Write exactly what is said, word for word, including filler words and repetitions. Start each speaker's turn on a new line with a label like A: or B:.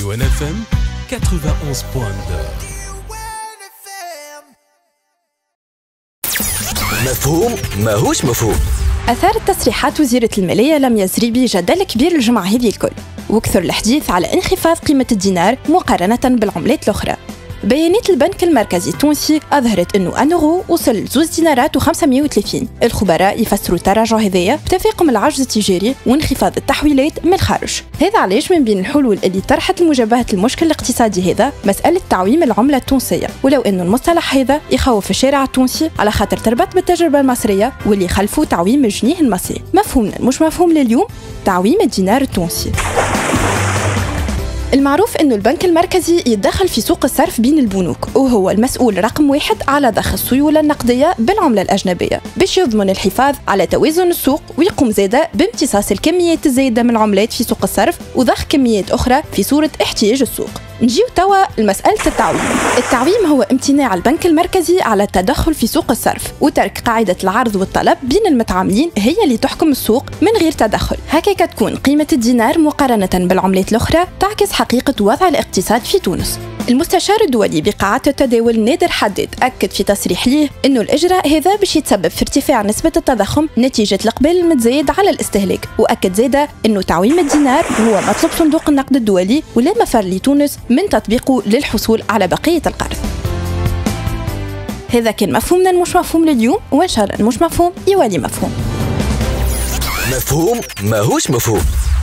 A: Douane إف إم quatre-vingt-onze point deux.
B: مفهوم ماهوش مفهوم.
C: أثارت تصريحات وزيرة المالية لميا زريبي جدل كبير الجمعة هذه الكل، وكثر الحديث على انخفاض قيمة الدينار مقارنة بالعملات الأخرى. بيانات البنك المركزي التونسي أظهرت أنه أنورو وصل لزوز دينارات وخمسمائة وثلاثين. الخبراء يفسروا التراجع هذايا بتفاقم العجز التجاري وانخفاض التحويلات من الخارج. هذا علاش من بين الحلول اللي طرحت لمجابهة المشكل الاقتصادي هذا مسألة تعويم العملة التونسية، ولو أنه المصطلح هذا يخوف الشارع التونسي على خاطر تربط بالتجربة المصرية واللي خلفوا تعويم الجنيه المصري. مفهومنا مش مفهوم لليوم تعويم الدينار التونسي. المعروف أنه البنك المركزي يتدخل في سوق الصرف بين البنوك، وهو المسؤول رقم واحد على ضخ السيولة النقدية بالعملة الأجنبية باش يضمن الحفاظ على توازن السوق، ويقوم زادة بامتصاص الكميات الزايدة من العملات في سوق الصرف وضخ كميات أخرى في صورة احتياج السوق. نجيو توا لمسألة التعويم. التعويم هو امتناع البنك المركزي على التدخل في سوق الصرف وترك قاعدة العرض والطلب بين المتعاملين هي اللي تحكم السوق من غير تدخل. هكذا تكون قيمة الدينار مقارنة بالعملات الأخرى تعكس حقيقة وضع الاقتصاد في تونس. المستشار الدولي بقاعات التداول نادر حداد أكد في تصريح ليه أنه الإجراء هذا باش يتسبب في ارتفاع نسبة التضخم نتيجة الإقبال المتزايد على الاستهلاك، وأكد زادة أنه تعويم الدينار هو مطلب صندوق النقد الدولي ولا مفر لتونس من تطبيقه للحصول على بقية القرض. هذا كان مفهومنا المش مفهوم لليوم، وإن شاء الله المش مفهوم يولي مفهوم.
B: مفهوم ماهوش مفهوم.